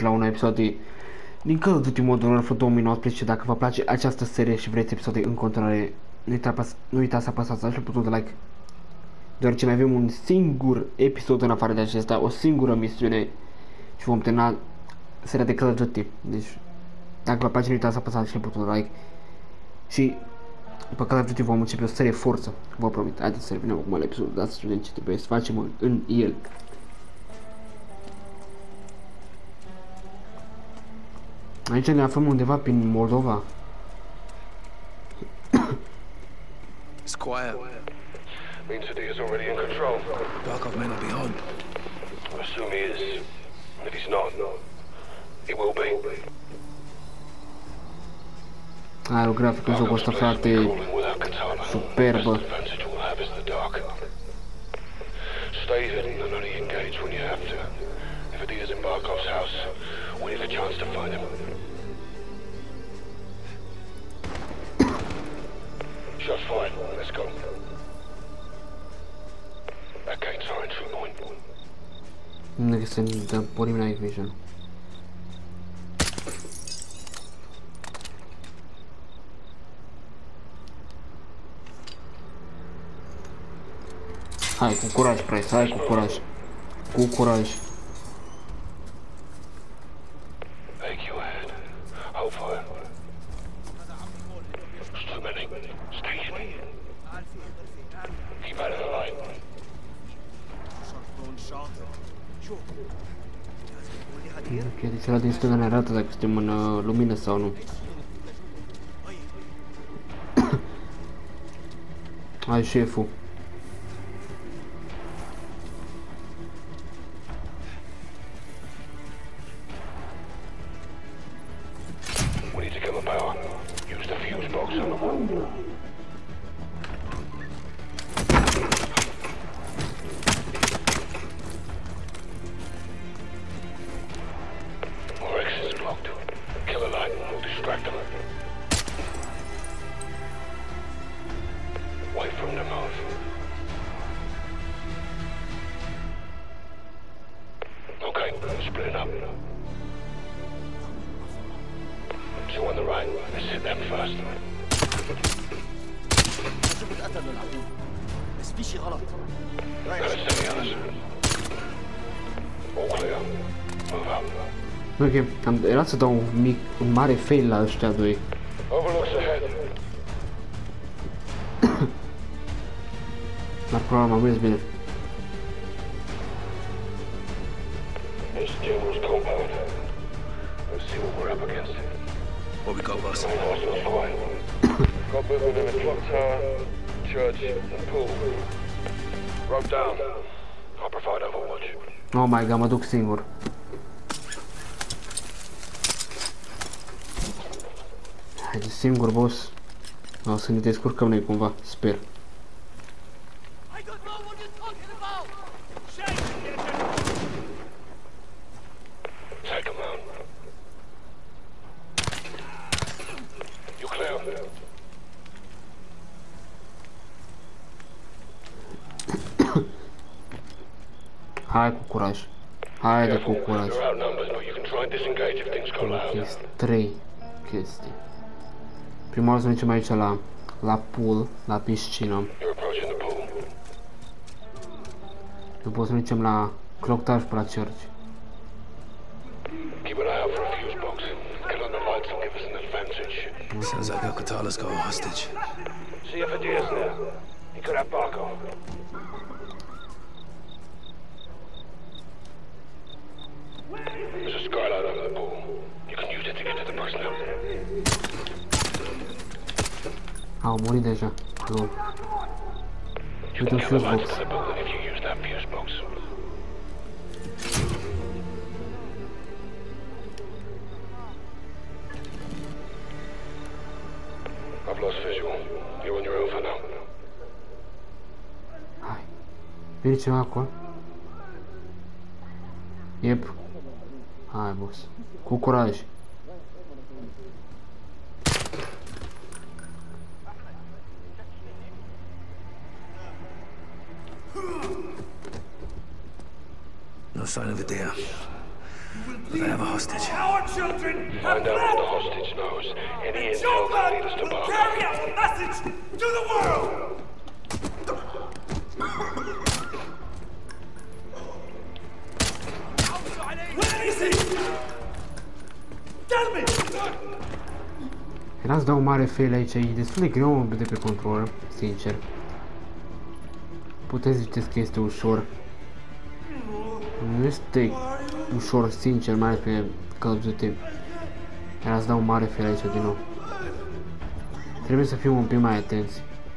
la un episod din Call of Duty Modern Warfare 2019. Dacă vă place această serie și vreți episoade în continuare, nu uitați să apăsați așa butonul de like, deoarece mai avem un singur episod în afară de acesta, o singură misiune și vom termina seria de Call of Duty. Deci, dacă vă place, nu uitați să apăsați și butonul de like și după Call of Duty vom începe o serie forță, vă promit. Haideți să revenim acum la episodul, dați să vedem ce trebuie să facem în el. Aici ne aflăm undeva prin Moldova. It's quiet. Means that he is already in control. Barkov may not be home. I assume he is. And if he's not, he will be. Aerograficul în jocul ăsta, frate, superbă. Stay hidden and only engage when you have to. If it is in Barkov's house, we need a chance to find him. Shots fired. Let's go. That gate's our entry point. Nu că să ne dăm porim la vision. Hai cu curaj, Price, hai cu curaj. Cu curaj. Ok, deci ăla din stânga ne arată dacă suntem în lumină sau nu. Hai, șeful. Ok, era să dau un mare fail la ăștia doi. Dar probabil m-am mers bine. What we got, boss? Got movement in the clock tower, church, and pool. Rope down. I'll provide overwatch. Oh my god, mă duc singur. Haide, singur, boss. O să ne descurcăm noi cumva, sper. Hai cu curaj. Haide cu curaj. Ok, 3 chestii. Prima oară să mergem aici la pool, la piscină. După să mergem la cloctaj pe la church. Sounds like Al-Qatala's got a hostage. See if it is there. He could have Barkov. There's a skylight over the pool. You can use it to get to the personnel. Au murit deja. Lol. Uite un fuse box. I've lost visual. You're on your own for now. Hai. Vine ceva acolo? Yep. Hai, boss. Cu curaj. No sign of it there. They have a hostage. Our children have Find out what the fled. hostage knows. Any And intel can lead us to Joker will Parker. carry out a message to the world. Where is he? Tell me. Era să dau un mare fail aici, e destul de greu de pe control, sincer. Puteți ziceți că este ușor. Nu este ușor, sincer, mai ales pe Call of Duty. Era să dau un mare fail aici din nou. Trebuie să fim un pic mai atenți.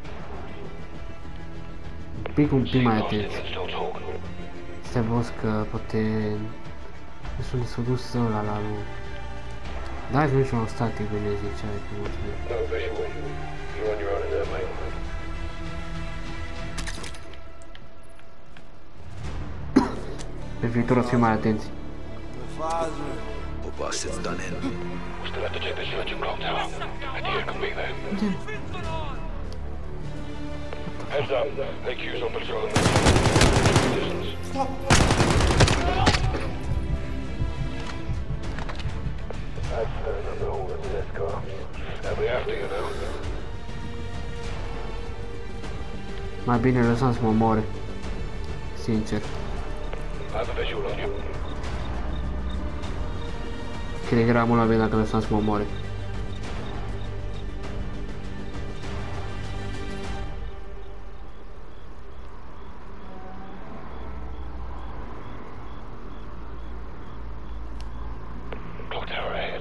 Un pic mai atenți. Stai boss că poate... Nu sunt de s-o dus ăla la lui. Da, hai să mergem la static, bine zicea, ai pe mulțumesc. No visual. You're on your own in there, mate. Pe viitor o să fim mai atenți. What bastard's done in? We still have to check the church and clock tower. Idea could be there. Heads up. AQ's on patrol in the distance. Stop. That's another hole into this car. They'll be after you now. Mai bine lăsam să mă omoare. Sincer. I have a visual on you. Cred că era mult mai bine dacă lăsam să mă omoare. Clock tower ahead.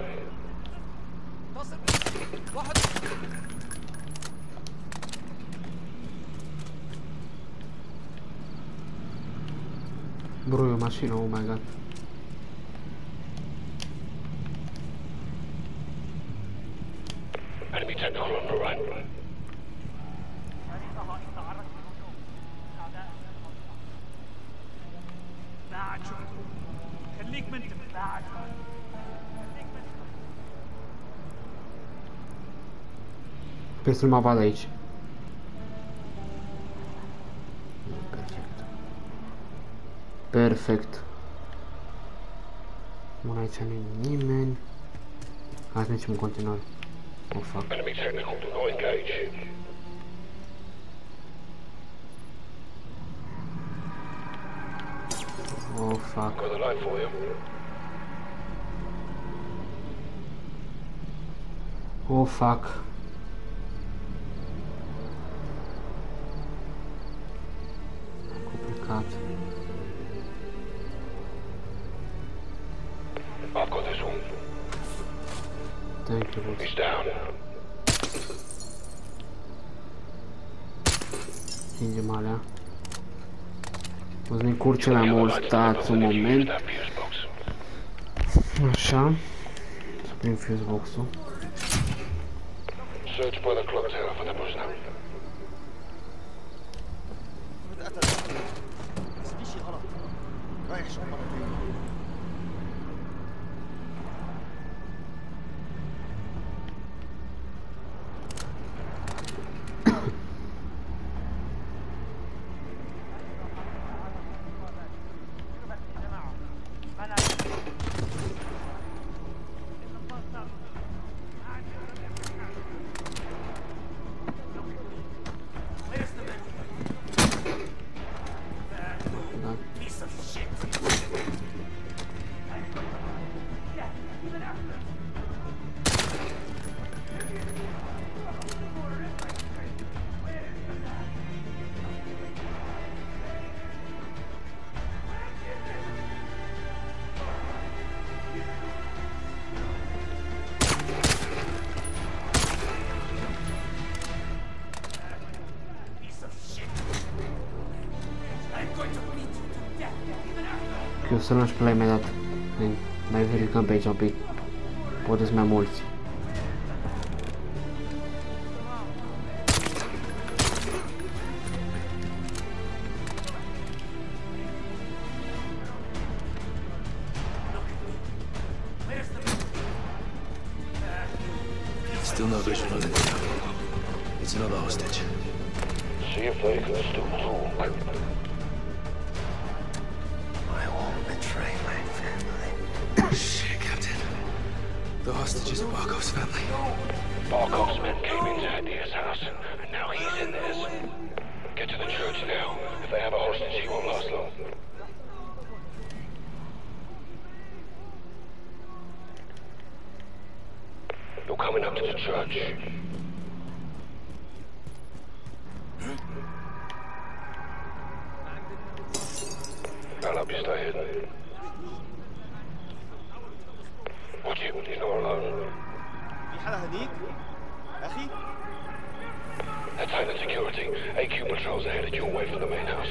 Bro, e o mașină, oh my god. Enemy technical on the right. خليك من تبعك. Sper să nu mă vadă aici. Perfect. Perfect. Bun, aici nu e nimeni. Hai să mergem în continuare. O fac. Enemy technical, do not engage. O fac. Got the light for you. O fac. Complicat. I've got this one. Thank you, boss. He's down. Stingem alea. O să ne curce mai mult, stați un moment. That fuse box. Așa. Să prim fuse box-ul. Search by the clock tower for the prisoner. في شيء غلط رايح شو مرتين Piece of shit. Piece of shit. I'm going to beat you to death even after. Că o să luăm și pe la imediat. Mai verificăm pe aici un pic. Poate sunt mai mulți. Still no vision on it. It's another hostage. See if they can still talk. I won't betray my family. The hostages are Barkov's family. Barkov's men came into Hadia's house, and now he's in theirs. Get to the church now. If they have a hostage, he won't last long. You're coming up to the church. I'll help you stay hidden. Watch him, he's not alone. في حدا هديك؟ أخي؟ That's Highland Security. AQ patrols are headed your way from the main house.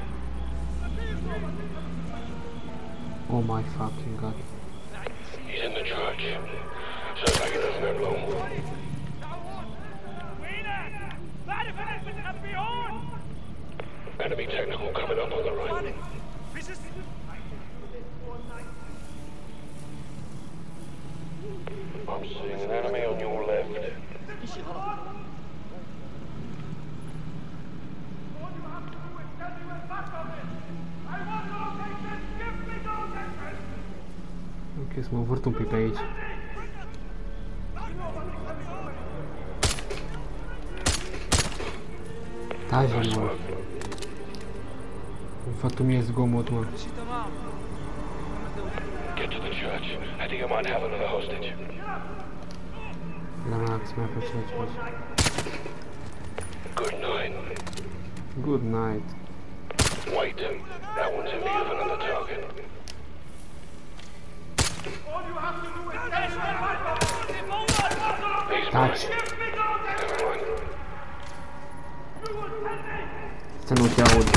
Oh my fucking god. He's in the church. Sounds like it doesn't have long. Enemy technical coming up on the right. I'm seeing an enemy on your left. إشي غلط. Ok, să mă învârt un pic pe aici. Taci, mă. Îmi fac tu mie zgomot, mă. Get to the church. I think I might have another hostage. La mea, că mi-a plăcut ceva. Good night. Good night. Wait. That one's in view of another target. He's mine. Taci. Never mind. Să nu te aud.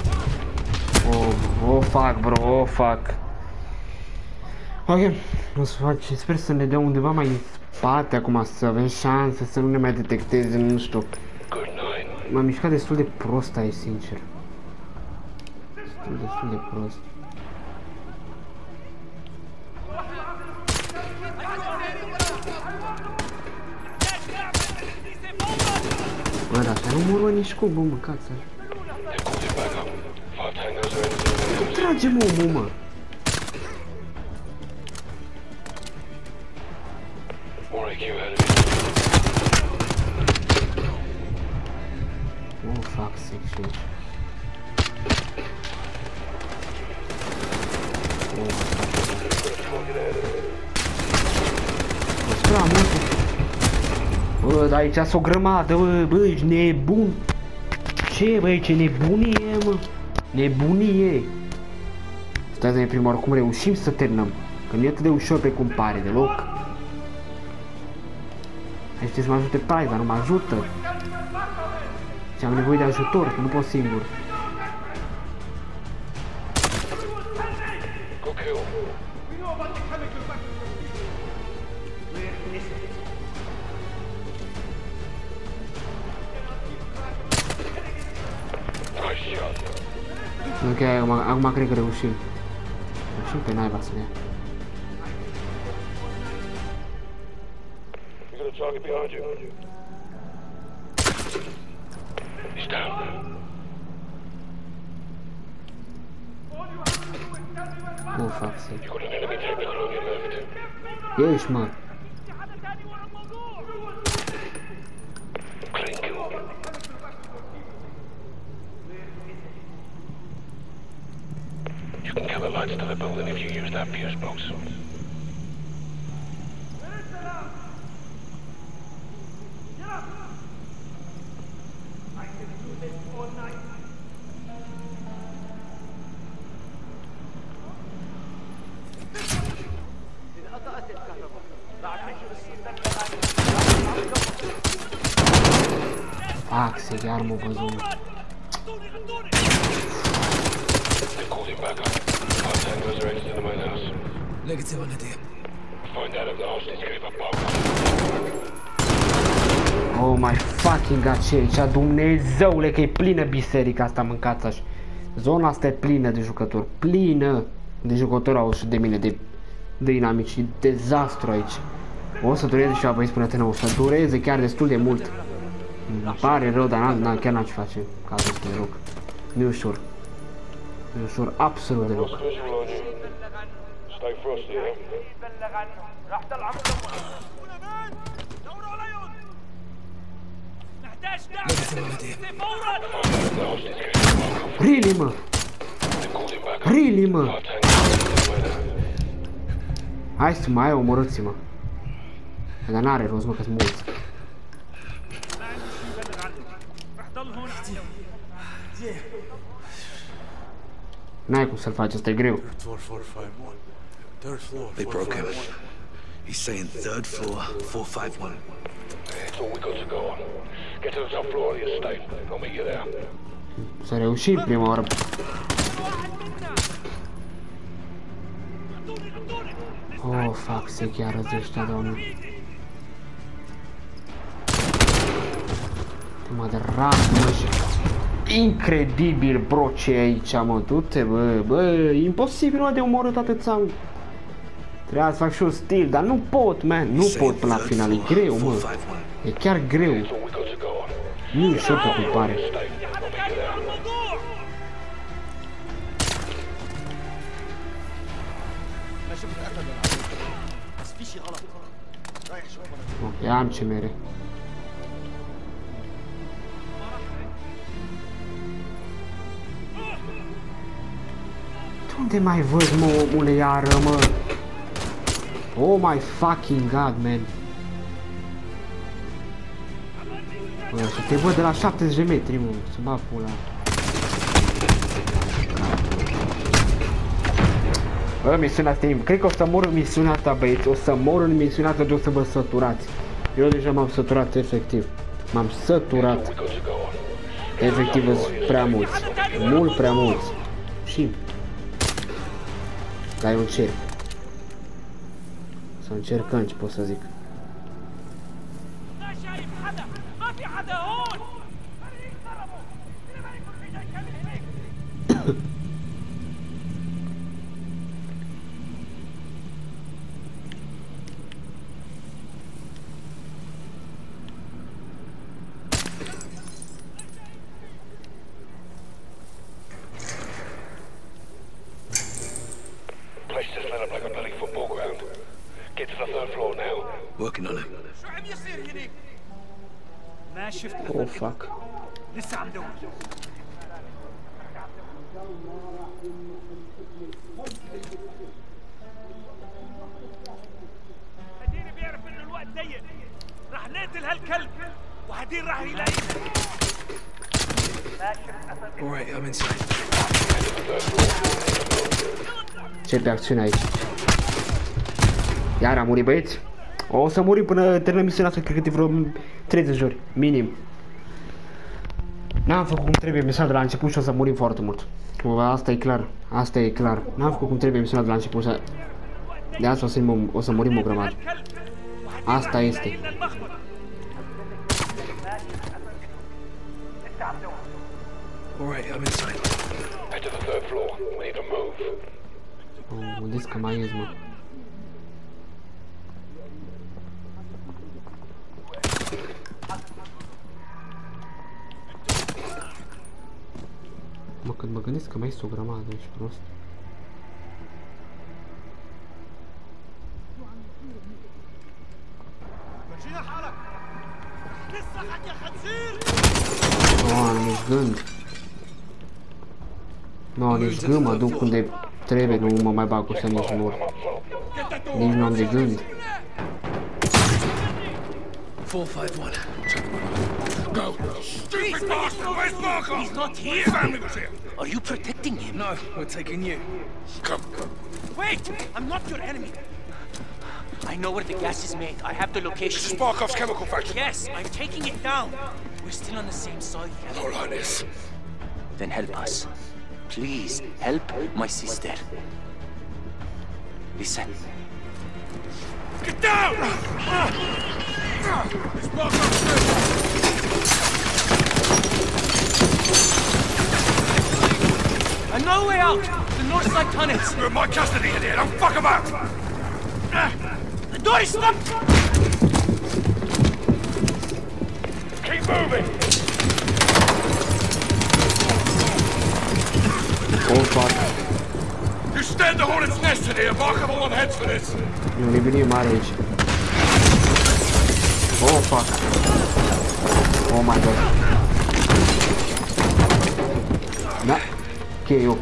Oh, fuck, bro, oh, fuck. Ok, o să fac și sper să ne dea undeva mai în spate acum, să avem șanse să nu ne mai detecteze, nu știu. Good night. M-am mișcat destul de prost aici, sincer. Destul de prost. Bă, dar așa nu mă urmă nici cum, bă, mâncați așa. They've called it back up. 5 tangos are in the Trage-mă omul, mă! More AQ enemies. Oh, fuck, sick shit. Oh, fuck. Prea multe. Bă, dar aici s-o grămadă, bă, ești nebun. Ce, bă, ce nebunie, mă? Nebunie. Stai să ne prima oară cum reușim să terminăm. Că nu e atât de ușor pe cum pare, deloc. Aici trebuie să mă ajute Praiva, nu mă ajută. Și am nevoie de ajutor, că nu pot singur. Good kill. Nice shot. Ok, acum cred că reușim. Reușim pe naiba să ne ia. You got a target behind you. He's down. Oh, fuck, sick. You got an enemy technical on your left. Ești, mă. Clean kill. You can kill the lights to the building if you use that fuse box. Fuck, sick, iar m-a văzut. They called him back up. 5 tangos are headed to the main house. Negative on Hadia. Find out if the hostage gave up Barkov. Oh my fucking god, ce e aici? Dumnezeule, că e plină biserica asta, mâncați așa. Zona asta e plină de jucători, plină de jucători au și de mine, de dinamici, e dezastru aici. O să dureze și apoi spune Atena, o să dureze chiar destul de mult. Îmi pare rău, dar chiar n-am ce face cazul ăsta deloc. Nu e ușor. Nu e ușor, absolut deloc. Lost visual on you. Stay frosty, yeah? بلغ عنه راح طلع دوروا عليهم نحتاج دعم فورا Really, mă! Really, mă! Hai să mai omorâți-mă! Dar n-are rost, mă, că-s mulți. N-ai cum să-l faci, asta e greu. Floor 451. Third floor. They broke him. He's saying third floor, 451. It's all we got to go on. Get to the top floor of the estate. I'll meet you there. S-a reușit prima oară. Oh, fuck, se chiar răzi ăștia, doamne. Mă de rat, mă, și... Incredibil, bro, ce e aici, mă, du-te, bă, imposibil, mă, de omorât atâția... Trebuia să fac și un stil, dar nu pot, man, nu pot până la final, e greu, mă. E chiar greu. Nu e ușor pe cum pare. Ok, am ce mere. Unde mai văd, mă, omule, iară, mă? Oh my fucking god, man. Bă, și te văd de la 70 de metri, mă, să bag pula. Bă, misiunea asta e... Cred că o să mor în misiunea asta, băieți. O să mor în misiunea asta de o să vă săturați. Eu deja m-am săturat, efectiv. M-am săturat. Efectiv, sunt prea mulți. Mult prea mulți. Și... Dar eu încerc. Să încercăm, ce pot să zic. Place just lit up like a bloody football ground. Get to the third floor now. Working on him. شو عم يصير هنيك؟ ما شفت Oh, fuck. لسه عم دور هدير بيعرف انه الوقت ضيق راح نقتل هالكلب وهدير راح يلاقينا Alright, I'm inside. Începe acțiunea aici. Iar a murit, băieți? O să murim până terminăm misiunea asta, cred că de vreo 30 ori, minim. N-am făcut cum trebuie misiunea de la început și o să murim foarte mult. Asta e clar, asta e clar. N-am făcut cum trebuie misiunea de la început și de asta o să murim o grămadă. Asta este. Alright, I'm inside. Head to the third floor. We need to move. Gândesc că mai ies, mă. Mă, când mă gândesc că mai este o grămadă, ești prost. Nu, nici gând. Nu, nici gând, mă duc unde trebuie, nu mă mai bag cu să nici mor. Nici nu am de gând. 451. Go! Stupid bastard! Where's Markov? He's not here. His family was here. Are you protecting him? No, we're taking you. Come. Wait! I'm not your enemy. I know where the gas is made. I have the location. Sparkov's chemical factory. Yes, I'm taking it down. We're still on the same side. Not like this. Then help us. Please, help my sister. Listen. Get down! Sparkov's I know a way out! The north side tunnels! You're in my custody, idiot! Don't fuck about! The door is stopped! Keep moving! Oh, fuck. You You stand the hornet's nest in here. Markable on heads for this. E un nivel mare aici. Oh, fuck. Oh my god. Da. Cheio.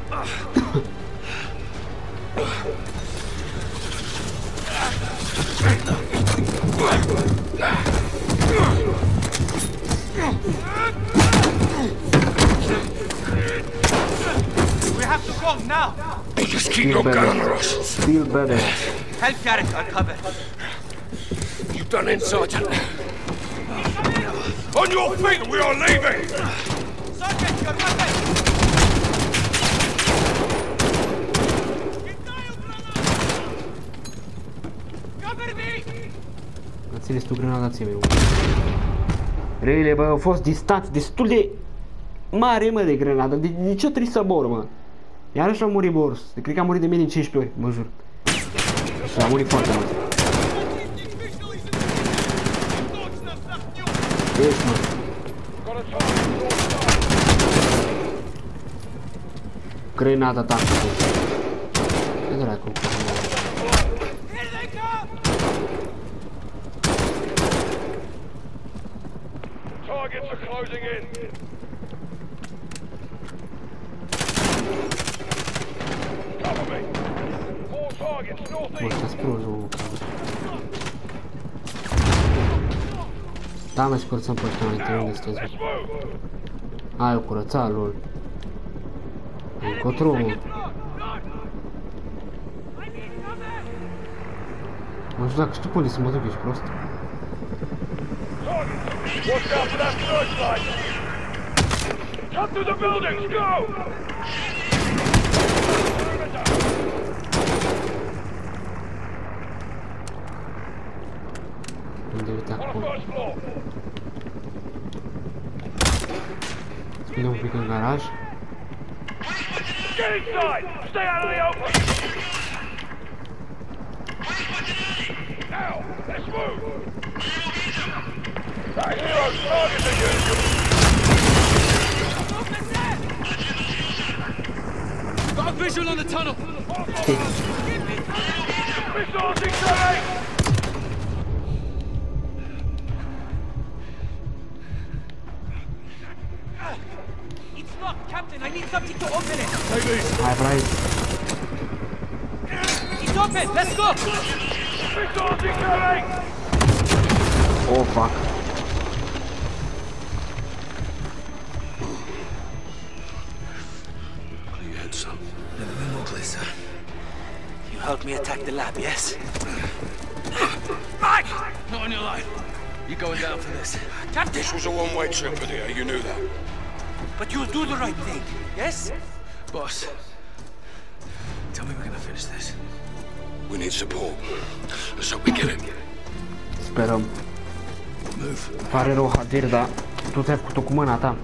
We have to go now. Just keep your gun on us. Feel better. Help Garrett uncover. You done in, Sergeant. On your feet, we are leaving. Sergeant, your weapon. Cover me. Ține-ți tu grenada ție, meu. Reile, bă, au fost distanți destul de mare, mă, de grenadă. De ce trebuie să mor, mă? Iarăși a murit Boris. Cred că a murit de mine 15 ori, mă jur. Și a murit foarte mult. Ești, mă. Grenada ta. Ce dracu? Here they come. Targets are closing in. Cover me. More targets Bă, northeast. sta sprojul. Da, mă, și curățăm pe ăștia înainte, unde sunteți, Let's move. Hai, o curăța, lol. Încotro, mă. Mă știu dacă știu pe unde să mă duc, ești prost. Watch out for that searchlight. Cut through the buildings. Go. Unde, uite, On the acolo. first floor. Spune un pic în garaj. Get inside. Stay out of the open. Now, let's move. That hero's targeting you. Got a visual on the tunnel. Missiles incoming. It's locked, Captain. I need something to open it. Take these. Hai, Brai. It's open. Let's go. Missiles incoming. Oh, fuck. You had some. Never been more clear, sir. You helped me attack the lab, yes? Mike! Not on your life. You're going down for this. Captain. This was a one-way trip, Padilla. You knew that. But you'll do the right thing, yes? Boss, tell me we're gonna finish this. We need support. Let's hope we get it. Sperăm. Move. Pare rău, Hadir, dar tu ți-ai făcut-o cu mâna ta.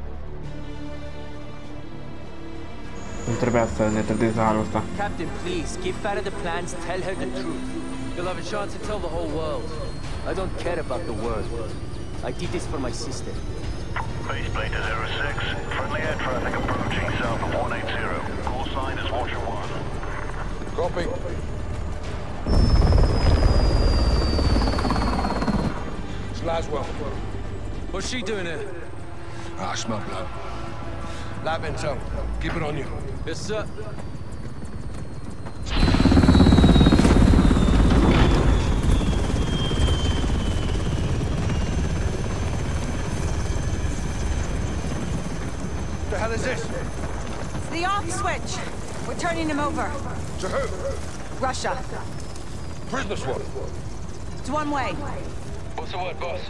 Nu trebuia să ne trădezi la halul ăsta. Captain, please, give Farah the plans, tell her the truth. You'll have a chance to tell the whole world. I don't care about the world. I did this for my sister. Faceplate to 06. Friendly air traffic approaching south of 180. Call sign is Watcher 1. Copy. It's Laswell. What's she doing here? Ah, smart blood. Lab intel. Keep it on you. Yes, sir. What the hell is this? It's the off switch. We're turning him over. To who? Russia. Prisoner swap. It's one way. What's the word, boss?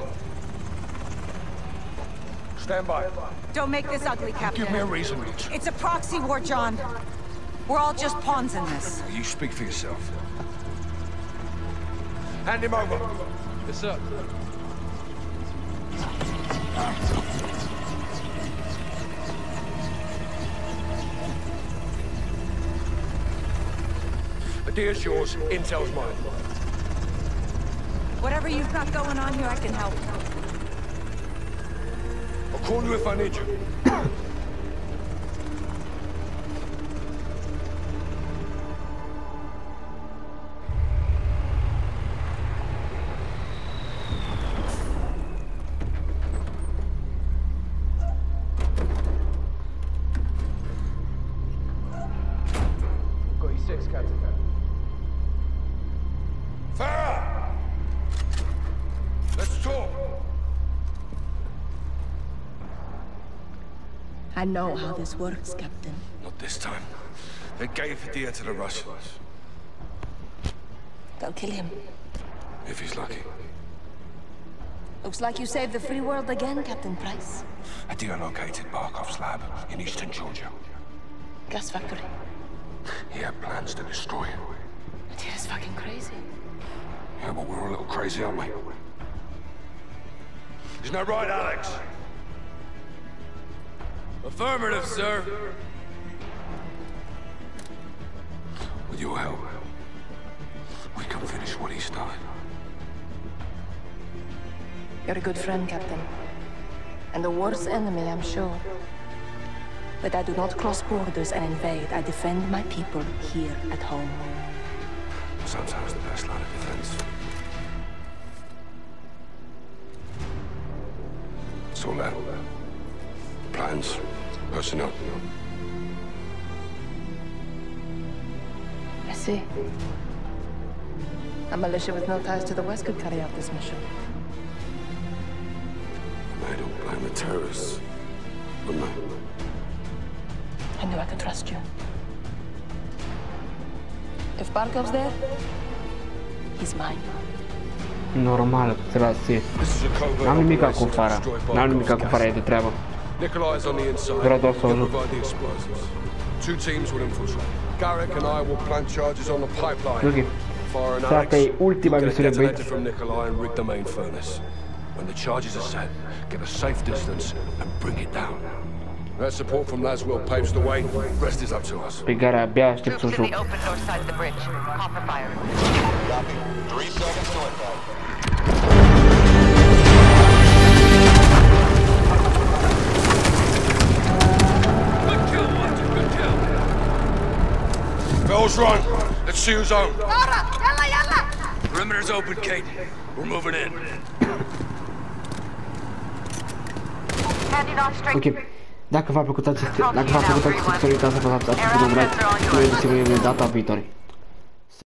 Stand by. Don't make this ugly, Captain. Give me a reason, Mitch. It's a proxy war, John. We're all just pawns in this. You speak for yourself. Hand him over. Yes, sir. Idea's yours, intel's mine. Whatever you've got going on here, I can help. I'll call you if I need you. I know how this works, Captain. Not this time. They gave Hadir to the Russians. They'll kill him. If he's lucky. Looks like you saved the free world again, Captain Price. Hadir located Barkov's lab in eastern Georgia. Gas factory. He had plans to destroy it. Hadir is fucking crazy. Yeah, but we're a little crazy, aren't we? Isn't that right, Alex? Affirmative, sir. With your help, we can finish what he started. You're a good friend, Captain. And the worst enemy, I'm sure. But I do not cross borders and invade. I defend my people here at home. Sometimes the best line of defense. It's all that. Plans, personnel. I see. A militia with no ties to the West could carry out this mission. I don't blame the terrorists, wouldn't I? I knew I could trust you. If Barkov's there, he's mine. Normal, trebuie să n-am nimic cu Fara. N-am nimic cu Fara, e de treabă. Nikolai's on the inside. Vreau doar să o ajut. Provide the explosives. 2 teams will infiltrate. Garrick and I will plant charges on the pipeline. Ok. Fire and Asta e ultima get a misiune, detonator băieți. from Nikolai and rig the main furnace. When the charges are set, get a safe distance and bring it down. That support from Laswell paves the way. Rest is up to us. Pe care abia aștept să o joc. Open north side of the bridge. Copper fire. Copy. 3 seconds to impact. Good kill, Watson. Good kill. Bells run. Let's see who's on. Perimeter's open, Kate. We're moving in. Handing off straight. Ok. Dacă v-a plăcut acest video, uitați să apăsați butonul like. Noi ne vedem data viitoare.